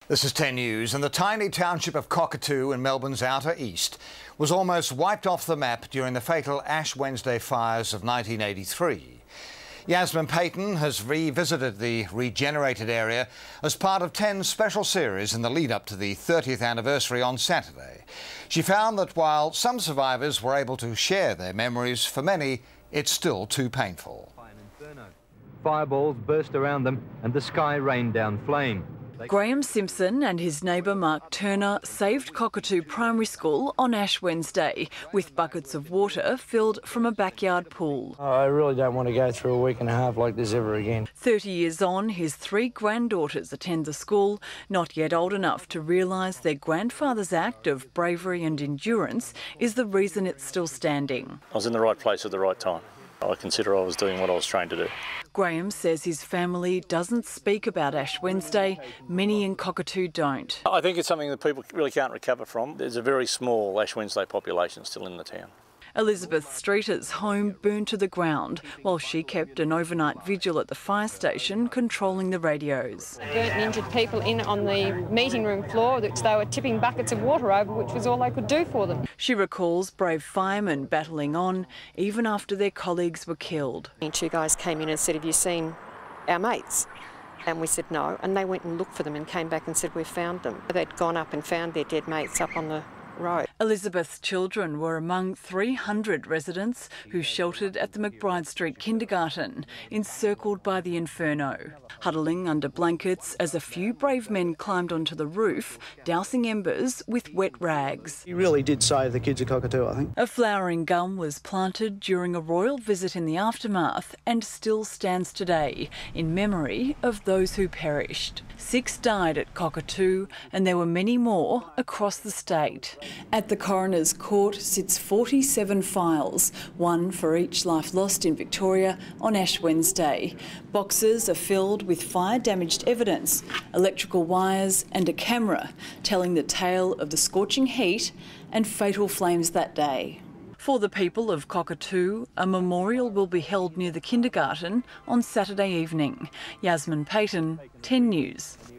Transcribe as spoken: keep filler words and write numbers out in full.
This is ten News, and the tiny township of Cockatoo in Melbourne's outer east was almost wiped off the map during the fatal Ash Wednesday fires of nineteen eighty-three. Yasmin Payton has revisited the regenerated area as part of ten special series in the lead-up to the thirtieth anniversary on Saturday. She found that while some survivors were able to share their memories, for many it's still too painful. Fireballs burst around them and the sky rained down flame. Graham Simpson and his neighbour Mark Turner saved Cockatoo Primary School on Ash Wednesday with buckets of water filled from a backyard pool. Oh, I really don't want to go through a week and a half like this ever again. Thirty years on, his three granddaughters attend the school, not yet old enough to realise their grandfather's act of bravery and endurance is the reason it's still standing. I was in the right place at the right time. I consider I was doing what I was trained to do. Graham says his family doesn't speak about Ash Wednesday. Many in Cockatoo don't. I think it's something that people really can't recover from. There's a very small Ash Wednesday population still in the town. Elizabeth Streeter's home burned to the ground while she kept an overnight vigil at the fire station controlling the radios. Burnt and injured people in on the meeting room floor, which they were tipping buckets of water over, which was all they could do for them. She recalls brave firemen battling on even after their colleagues were killed. Two guys came in and said, "Have you seen our mates?" And we said no, and they went and looked for them and came back and said, "We've found them." They'd gone up and found their dead mates up on the road. Elizabeth's children were among three hundred residents who sheltered at the McBride Street kindergarten, encircled by the inferno, huddling under blankets as a few brave men climbed onto the roof, dousing embers with wet rags. He really did save the kids of Cockatoo, I think. A flowering gum was planted during a royal visit in the aftermath and still stands today in memory of those who perished. Six died at Cockatoo and there were many more across the state. At the coroner's court sits forty-seven files, one for each life lost in Victoria on Ash Wednesday. Boxes are filled with fire-damaged evidence, electrical wires and a camera telling the tale of the scorching heat and fatal flames that day. For the people of Cockatoo, a memorial will be held near the kindergarten on Saturday evening. Yasmin Payton, ten News.